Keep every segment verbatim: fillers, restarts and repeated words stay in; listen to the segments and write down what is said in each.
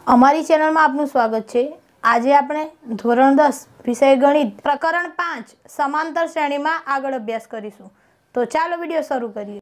અમારી ચેનલમાં આપનું સ્વાગત છે। આજે આપણે ધોરણ દસ વિષય ગણિત પ્રકરણ પાંચ સમાંતર શ્રેણીમાં આગળ અભ્યાસ કરીશું। તો ચાલો વિડિયો શરૂ કરીએ।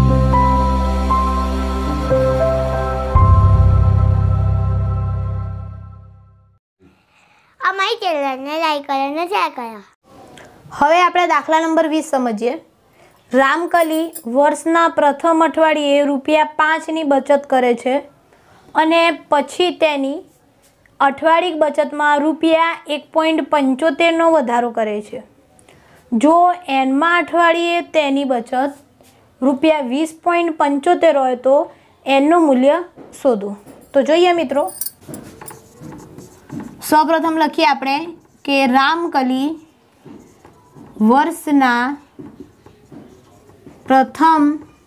અમારી ચેનલને લાઈક કરો અને શેર કરો। હવે આપણે દાખલા નંબર વીસ સમજીએ। રામકલી વર્ષના પ્રથમ અઠવાડિયે રૂપિયા પાંચની બચત કરે છે અને પછી તેની અઠવાડિક બચતમાં રૂપિયા એક પોઈન્ટ પંચોતેરનો વધારો કરે છે। જો એનમાં અઠવાડિયે તેની બચત રૂપિયા વીસ પોઈન્ટ પંચોતેર હોય તો એનનું મૂલ્ય શોધો। તો જોઈએ મિત્રો, સૌપ્રથમ લખીએ આપણે કે રામકલી વર્ષના પ્રથમ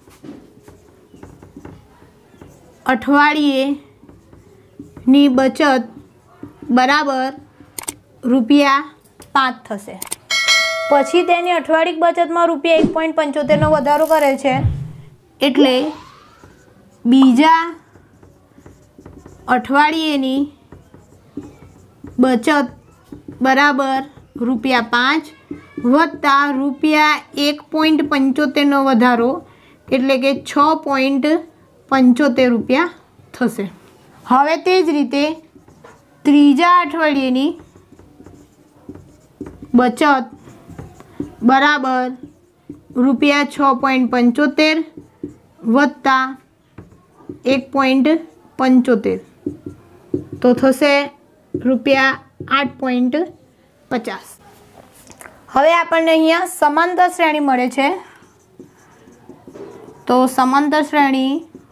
અઠવાડિયે ની બચત બરાબર રૂપિયા પાંચ થશે। પછી તેની અઠવાડિક બચતમાં રૂપિયા એક પોઈન્ટ પંચોતેરનો વધારો કરે છે એટલે બીજા અઠવાડિયેની બચત બરાબર રૂપિયા પાંચ વત્તા રૂપિયા એક પોઈન્ટ પંચોતેરનો વધારો એટલે કે છ પોઈન્ટ પંચોતેર રૂપિયા થશે। હવે તે જ રીતે ત્રીજા અઠવાડિયેની બચત બરાબર રૂપિયા છ પોઈન્ટ પંચોતેર વત્તા એક પોઈન્ટ પંચોતેર તો થશે રૂપિયા આઠ પોઈન્ટ પચાસ। હવે આપણને અહીંયા સમાંતર શ્રેણી મળે છે। તો સમાંતર શ્રેણી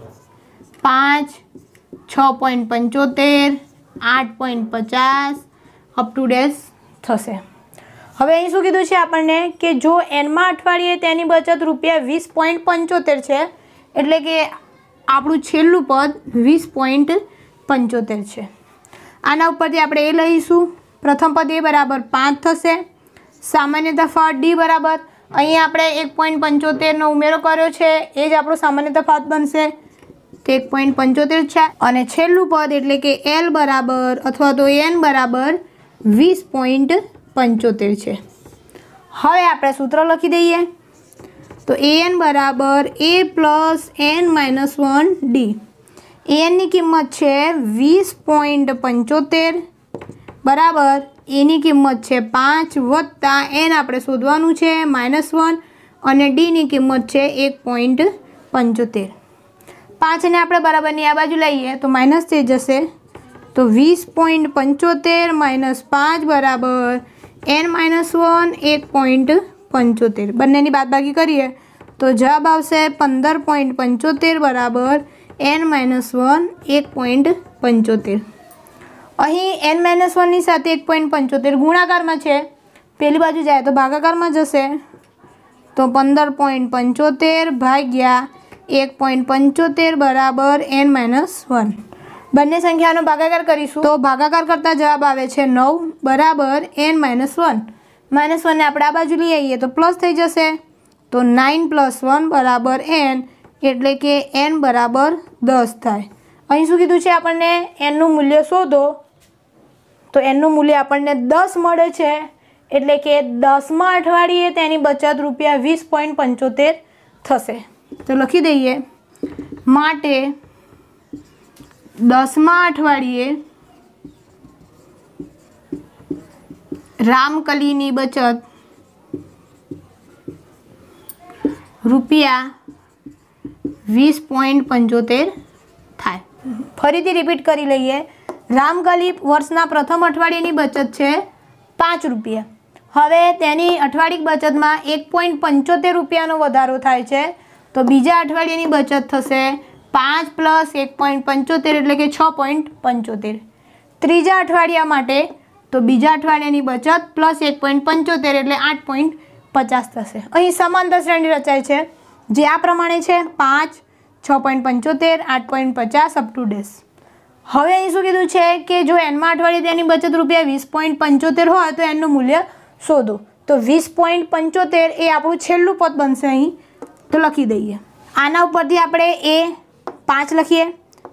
પાંચ છ પોઈન્ટ પંચોતેર આઠ પોઈન્ટ પચાસ અપ ટુ ડેસ થશે। હવે અહીં શું કીધું છે આપણને કે જો એનમાં અઠવાડિયે તેની બચત રૂપિયા વીસ પોઈન્ટ પંચોતેર છે એટલે કે આપણું છેલ્લું પદ વીસ પોઈન્ટ પંચોતેર છે। આના ઉપરથી આપણે એ લઈશું। પ્રથમ પદ એ બરાબર પાંચ થશે। સામાન્ય તફાવત ડી બરાબર અહીં આપણે એક પોઈન્ટ પંચોતેરનો ઉમેરો કર્યો છે એ જ આપણો સામાન્ય તફાવત બનશે તે એક પોઈન્ટ પંચોતેર છે। અને છેલ્લું પદ એટલે કે એલ બરાબર અથવા તો એન બરાબર વીસ પોઈન્ટ પંચોતેર છે। હવે આપણે સૂત્ર લખી દઈએ। તો એ એન બરાબર A plus N minus one D. એનની કિંમત છે વીસ પોઈન્ટ પંચોતેર બરાબર એની કિંમત છે પાંચ વત્તા એન આપણે શોધવાનું છે માઇનસ વન અને ડીની કિંમત છે એક પોઈન્ટ પંચોતેર। પાંચને આપણે બરાબરની આ બાજુ લઈએ તો માઇનસ થઈ જશે। તો વીસ પોઈન્ટ પંચોતેર માઇનસ પાંચ બરાબર એન માઇનસ વન એક પોઈન્ટ પંચોતેર। બંનેની બાદબાકી કરીએ તો જવાબ આવશે પંદર પોઈન્ટ પંચોતેર બરાબર એન માઇનસ વન એક પોઈન્ટ પંચોતેર। અહીં એન માઇનસ વનની સાથે એક પોઈન્ટ પંચોતેર ગુણાકારમાં છે, પેલી બાજુ જાય તો ભાગાકારમાં જશે। તો પંદર પોઈન્ટ પંચોતેર ભાગ્યા એક પોઈન્ટ પંચોતેર બરાબર એન માઇનસ વન। બંને સંખ્યાનો ભાગાકાર કરીશું તો ભાગાકાર કરતાં જવાબ આવે છે નવ બરાબર એન માઇનસ વન। માઇનસ વનને આપણે આ બાજુ લઈ આવીએ તો પ્લસ થઈ જશે। તો નાઇન પ્લસ વન બરાબર એન એટલે કે એન બરાબર દસ થાય। અહીં શું કીધું છે આપણને એનનું મૂલ્ય શોધો તો એનનું મૂલ્ય આપણને દસ મળે છે એટલે કે દસમા અઠવાડિયે તેની બચત રૂપિયા વીસ પોઈન્ટ પંચોતેર થશે। તો લખી દઈએ માટે દસમા અઠવાડિયે રામકલીની બચત રૂપિયા વીસ પોઈન્ટ પંચોતેર થાય। ફરીથી રિપીટ કરી લઈએ। રામકલી વર્ષના પ્રથમ અઠવાડિયાની બચત છે પાંચ રૂપિયા। હવે તેની અઠવાડિક બચતમાં એક પોઈન્ટ પંચોતેર રૂપિયાનો વધારો થાય છે તો બીજા અઠવાડિયાની બચત થશે પાંચ પ્લસ એક પોઈન્ટ પંચોતેર એટલે કે છ પોઈન્ટ પંચોતેર। ત્રીજા અઠવાડિયા માટે તો બીજા અઠવાડિયાની બચત પ્લસ એક પોઈન્ટ પંચોતેર એટલે આઠ પોઈન્ટ પચાસ થશે। અહીં સમાંતર શ્રેણી રચાય છે જે આ પ્રમાણે છે પાંચ છ પોઈન્ટ પંચોતેર આઠ પોઈન્ટ પચાસ અપ ટુ ડેસ। હવે અહીં શું કીધું છે કે જો એનમાં અઠવાડિયે તેની બચત રૂપિયા વીસ પોઈન્ટ પંચોતેર હોય તો એનું મૂલ્ય શોધો। તો વીસ પોઈન્ટ પંચોતેર એ આપણું છેલ્લું પદ બનશે। અહીં તો લખી દઈએ। આના ઉપરથી આપણે એ પાંચ લખીએ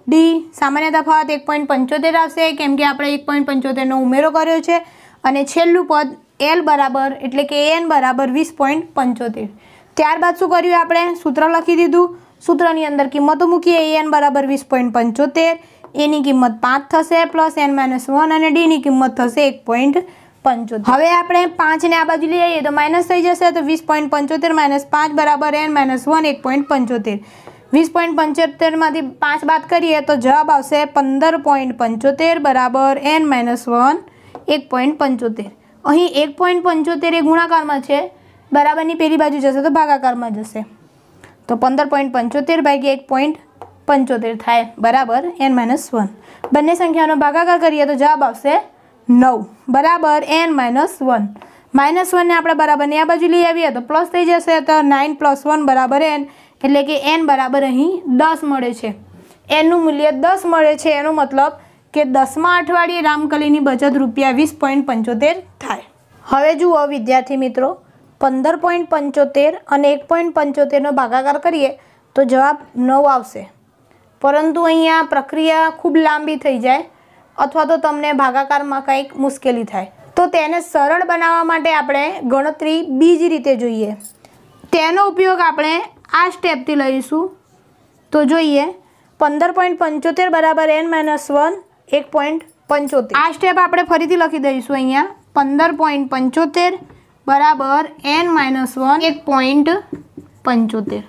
ડી સામાન્ય તફાવત એક પોઈન્ટ પંચોતેર આવશે કેમ કે આપણે એક પોઈન્ટ પંચોતેરનો ઉમેરો કર્યો છે અને છેલ્લું પદ એલ બરાબર એટલે કે એન બરાબર વીસ પોઈન્ટ પંચોતેર. ત્યારબાદ શું કર્યું આપણે સૂત્ર લખી દીધું. સૂત્રની અંદર કિંમતો મૂકીએ. એન બરાબર વીસ પોઈન્ટ પંચોતેર, એની કિંમત પાંચ થશે પ્લસ એન માઇનસ વન અને ડીની કિંમત થશે એક પોઈન્ટ પંચોતેર. હવે આપણે પાંચને આ બાજુ લઈ આવીએ તો માઇનસ થઈ જશે તો વીસ પોઈન્ટ પંચોતેર માઇનસ પાંચ બરાબર એન માઇનસ વન એક પોઈન્ટ પંચોતેર. વીસ પોઈન્ટ પંચોતેરમાંથી પાંચ બાદ કરીએ તો જવાબ આવશે પંદર પોઈન્ટ પંચોતેર બરાબર એન માઇનસ વન એક પોઈન્ટ પંચોતેર. અહીં એક પોઈન્ટ પંચોતેર એ ગુણાકારમાં છે, બરાબરની પેલી બાજુ જશે તો ભાગાકારમાં જશે. તો પંદર પોઈન્ટ પંચોતેર ભાગ્યા એક પોઈન્ટ પંચોતેર થાય બરાબર એન માઇનસ વન. બંને સંખ્યાનો ભાગાકાર કરીએ તો જવાબ આવશે નવ બરાબર એન માઇનસ વન. માઇનસ વનને આપણે બરાબરની આ બાજુ લઈ આવીએ તો પ્લસ થઈ જશે તો નાઇન પ્લસ વન બરાબર એન એટલે કે એન બરાબર અહીં દસ મળે છે. એનનું મૂલ્ય દસ મળે છે એનો મતલબ કે દસમા અઠવાડિયે રામકલીની બચત રૂપિયા વીસ પોઈન્ટ પંચોતેર થાય. હવે જુઓ વિદ્યાર્થી મિત્રો, પંદર પોઈન્ટ પંચોતેર અને એક પોઈન્ટ પંચોતેરનો ભાગાકાર કરીએ તો જવાબ નવ આવશે. પરંતુ અહીંયા પ્રક્રિયા ખૂબ લાંબી થઈ જાય અથવા તો તમને ભાગાકારમાં કંઈક મુશ્કેલી થાય તો તેને સરળ બનાવવા માટે આપણે ગણતરી બીજી રીતે જોઈએ. તેનો ઉપયોગ આપણે આ સ્ટેપથી લઈશું. તો જોઈએ પંદર પોઈન્ટ પંચોતેર બરાબર એન માઇનસ વન એક પોઈન્ટ પંચોતેર. આ સ્ટેપ આપણે ફરીથી લખી દઈશું. અહીંયા પંદર પોઈન્ટ પંચોતેર બરાબર એન માઇનસ વન એક પોઈન્ટ પંચોતેર.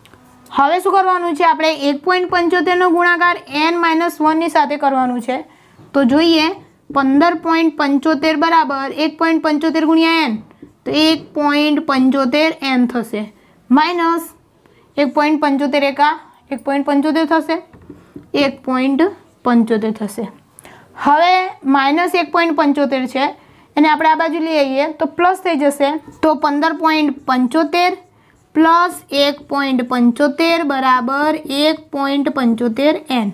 હવે શું કરવાનું છે આપણે એક પોઈન્ટ પંચોતેરનો ગુણાકાર એન માઇનસ વનની સાથે કરવાનું છે. તો જોઈએ પંદર પોઈન્ટ પંચોતેર બરાબર એક પોઈન્ટ પંચોતેર ગુણ્યા એન તો એક પોઈન્ટ પંચોતેર એન થશે માઇનસ એક પોઈન્ટ પંચોતેર એકા એક પોઈન્ટ પંચોતેર થશે એક પોઈન્ટ પંચોતેર થશે. હવે માઇનસ એક પોઈન્ટ પંચોતેર છે અને આપણે આ બાજુ લઈ આવીએ તો પ્લસ થઈ જશે. તો પંદર પોઈન્ટ પંચોતેર પ્લસ એક પોઈન્ટ પંચોતેર બરાબર એક પોઈન્ટ પંચોતેર એન.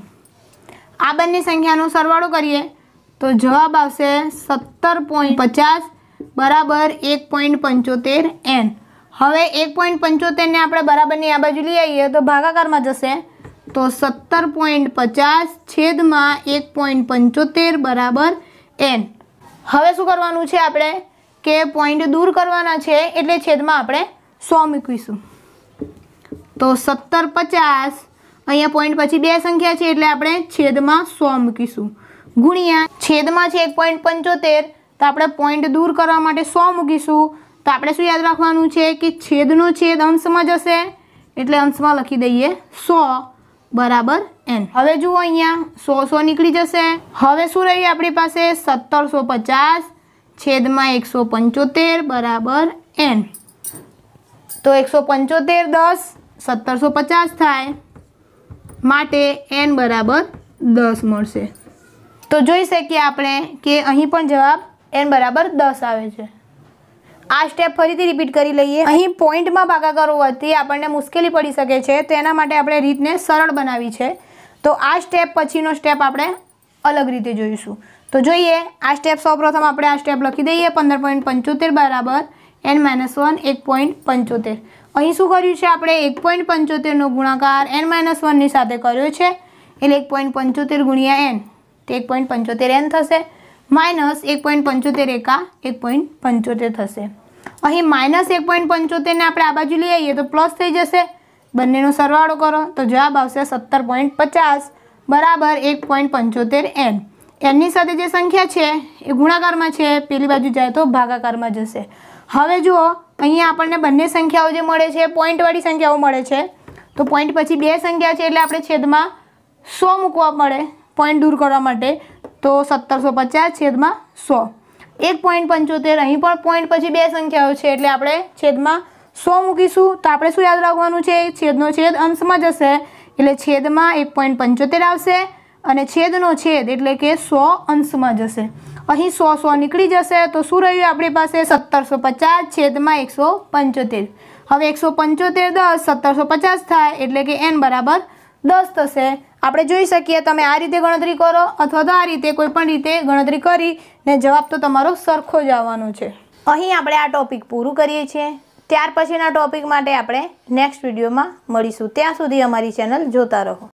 આ બંને સંખ્યાનો સરવાળો કરીએ તો જવાબ આવશે સત્તર પોઈન્ટ પચાસ બરાબર એક પોઈન્ટ પંચોતેર એન. હવે એક પોઈન્ટ પંચોતેરને આપણે બરાબરની આ બાજુ લઈ આવીએ તો ભાગાકારમાં જશે. તો સત્તર પોઈન્ટ પચાસ છેદમાં એક પોઈન્ટ પંચોતેર બરાબર એન. હવે શું કરવાનું છે આપણે કે પોઈન્ટ દૂર કરવાના છે એટલે છેદમાં આપણે સો મૂકીશું. તો સત્તર પચાસ અહીંયા પોઈન્ટ પછી બે સંખ્યા છે એટલે આપણે છેદમાં સો મૂકીશું ગુણ્યા છેદમાં છે એક પોઈન્ટ પંચોતેર તો આપણે પોઈન્ટ દૂર કરવા માટે સો મૂકીશું. તો આપણે શું યાદ રાખવાનું છે કે છેદનો છેદ અંશમાં જશે એટલે અંશમાં લખી દઈએ સો બરાબર એન. હવે જુઓ અહીંયા સો સો નીકળી જશે. હવે શું રહ્યું આપણી પાસે સત્તરસો પચાસ છેદમાં એકસો પંચોતેર બરાબર એન. તો એકસો પંચોતેર દસ સત્તરસો પચાસ થાય માટે એન બરાબર દસ મળશે. તો જોઈ શકીએ આપણે કે અહીં પણ જવાબ એન બરાબર દસ આવે છે. આ સ્ટેપ ફરીથી રિપીટ કરી લઈએ. અહીં પોઈન્ટમાં ભાગાકાર હોવાથી આપણને મુશ્કેલી પડી શકે છે તો એના માટે આપણે રીતને સરળ બનાવી છે. તો આ સ્ટેપ પછીનો સ્ટેપ આપણે અલગ રીતે જોઈશું. તો જોઈએ આ સ્ટેપ સૌપ્રથમ આપણે આ સ્ટેપ લખી દઈએ. પંદર પોઈન્ટ પંચોતેર બરાબર એન માઇનસ વન એક પોઈન્ટ પંચોતેર. અહીં શું કર્યું છે આપણે એક પોઈન્ટ પંચોતેરનો ગુણાકાર એન માઇનસ વનની સાથે કર્યો છે એટલે એક પોઈન્ટ પંચોતેર ગુણ્યા એન તે એક પોઈન્ટ પંચોતેર એન થશે માઇનસ એક પોઈન્ટ પંચોતેર એકા એક પોઈન્ટ પંચોતેર થશે. અહીં માઇનસ એક પોઈન્ટ પંચોતેરને આપણે આ બાજુ લઈ આવીએ તો પ્લસ થઈ જશે. બંનેનો સરવાળો કરો તો જવાબ આવશે સત્તર પોઈન્ટ પચાસ બરાબર એક પોઈન્ટ પંચોતેર એન. એનની સાથે જે સંખ્યા છે એ ગુણાકારમાં છે, પેલી બાજુ જાય તો ભાગાકારમાં જશે. હવે જુઓ અહીંયા આપણને બંને સંખ્યાઓ જે મળે છે પોઈન્ટવાળી સંખ્યાઓ મળે છે. તો પોઈન્ટ પછી બે સંખ્યા છે એટલે આપણે છેદમાં સો મૂકવા પડે પોઈન્ટ દૂર કરવા માટે. તો સત્તરસો પચાસ છેદમાં સો એક પોઈન્ટ પંચોતેર. અહીં પણ પોઈન્ટ પછી બે સંખ્યાઓ છે એટલે આપણે છેદમાં સો મૂકીશું. તો આપણે શું યાદ રાખવાનું છે છેદનો છેદ અંશમાં જશે એટલે છેદમાં એક પોઈન્ટ પંચોતેર આવશે અને છેદનો છેદ એટલે કે સો અંશમાં જશે. અહીં સો સો નીકળી જશે તો શું રહ્યું આપણી પાસે સત્તરસો પચાસ છેદમાં એકસો પંચોતેર. હવે એકસો પંચોતેર દસ સત્તરસો પચાસ થાય એટલે કે એન બરાબર દસ થશે. આપણે જોઈ શકીએ તમે આ રીતે ગણતરી કરો અથવા તો આ રીતે કોઈ પણ રીતે ગણતરી કરીને જવાબ તો તમારો સરખો જ આવવાનો છે. અહીં આપણે આ ટોપિક પૂરું કરીએ છીએ. ત્યાર પછીના ટોપિક માટે આપણે નેક્સ્ટ વિડીયોમાં મળીશું. ત્યાં સુધી અમારી ચેનલ જોતા રહો.